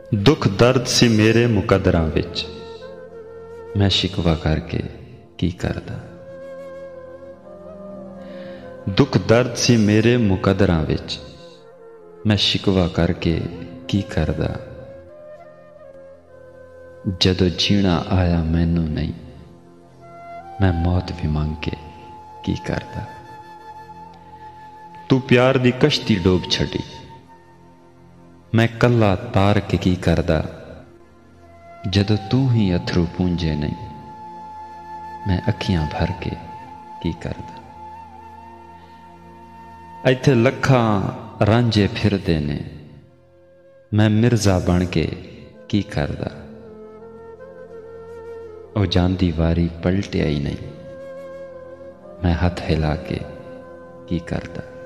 दुख दर्द सी मेरे मुकदरां विच, मैं शिकवा करके की करदा। दुख दर्द सी मेरे मुकदरां विच, मैं शिकवा करके की करदा। जदों जीना आया मैनू नहीं, मैं मौत भी मंग के की करदा। तू प्यार दी कश्ती डोब छड़ी, मैं कला तार के की करदा। जदों तू ही अथरू पूंजे नहीं, मैं अखियां भर के की करदा। इत्थे लखां रांझे फिरदे ने, मैं मिर्जा बन के की करदा। ओ जांदी वारी पलटिया ही नहीं, मैं हथ हिला के की करदा।